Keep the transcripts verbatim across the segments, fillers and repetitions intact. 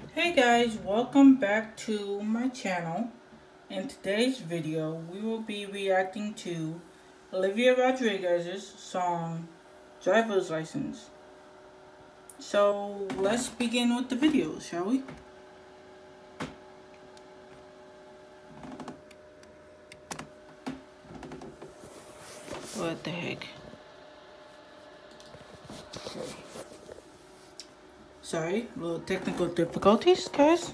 Hey guys, welcome back to my channel. In today's video, we will be reacting to Olivia Rodrigo's song, Driver's License. So, let's begin with the video, shall we? What the heck? Okay. Sorry, little technical difficulties, guys.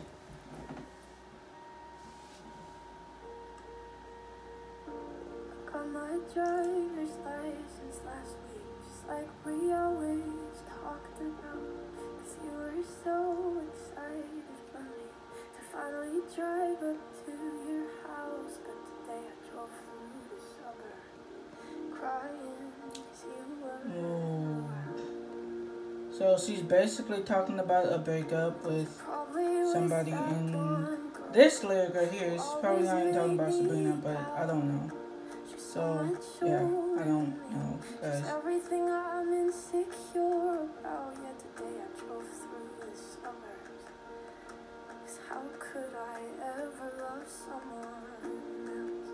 Got my driver's license last week, just like we always talked about. Cause you were so excited for me to finally drive up to your house. But today I drove through the suburb, crying cause you were Ooh. So she's basically talking about a breakup with somebody, and this lyric right here is probably not even talking about Sabrina, but I don't know. So yeah, I don't know, guys. Everything I'm insecure about, yet today I drove through the suburbs. Cause how could I ever love someone else?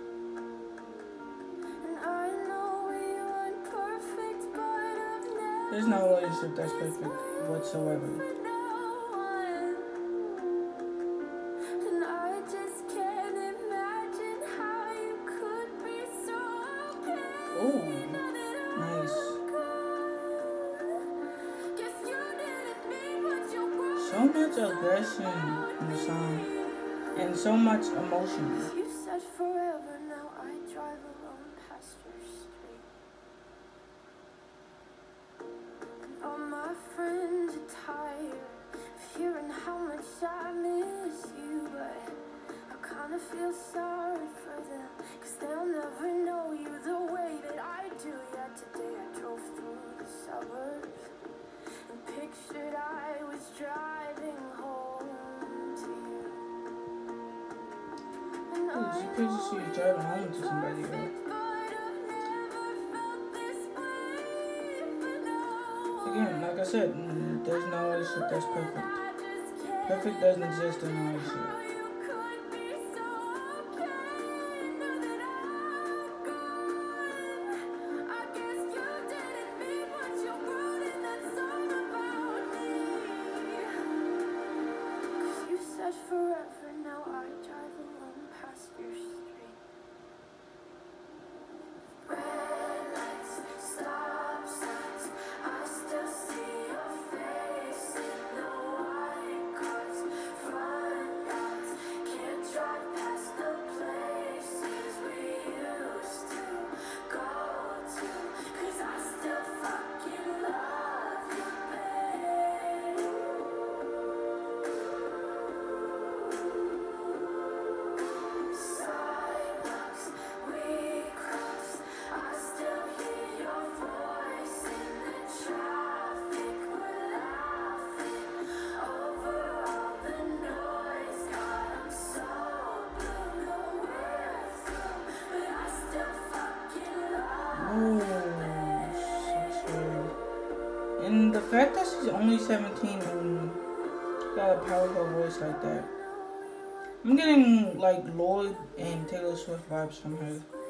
And I know we weren't perfect, but I've never There's no relationship that's perfect whatsoever. And I just can't imagine how you could be so okay. Ooh, nice. So much aggression in the song, and so much emotion. You said forever, now I drive alone past your street. And all my friends are tired of hearing how much I miss you, but I kinda feel sorry for them, cause they'll never know you the way that I do. Yet today I drove through the suburbs and pictured I was driving home to you. And Ooh, I she pictures she was driving home to somebody, perfect, right? but I've never felt this way for no one. Again, like I said, mm, there's no relationship that's perfect. I just can't Perfect doesn't exist in a how relationship. you could be so okay now that I'm gone. I guess you didn't mean what you wrote in that song about me. Cause you said forever, now I drive alone past your street. Red lights, stop signs, I still see your face in the white cars, front yards, can't drive past the places we used to go to, cause I still fucking love you, babe. Sidewalks we cross, I still hear your voice in the traffic. We're laughing over all the noise. God, I'm so blue, no we're through, but I still fucking love Ooh, so scary. And the fact that she's only seventeen and got a powerful voice like that. I'm getting like Lloyd and Taylor Swift vibes from her.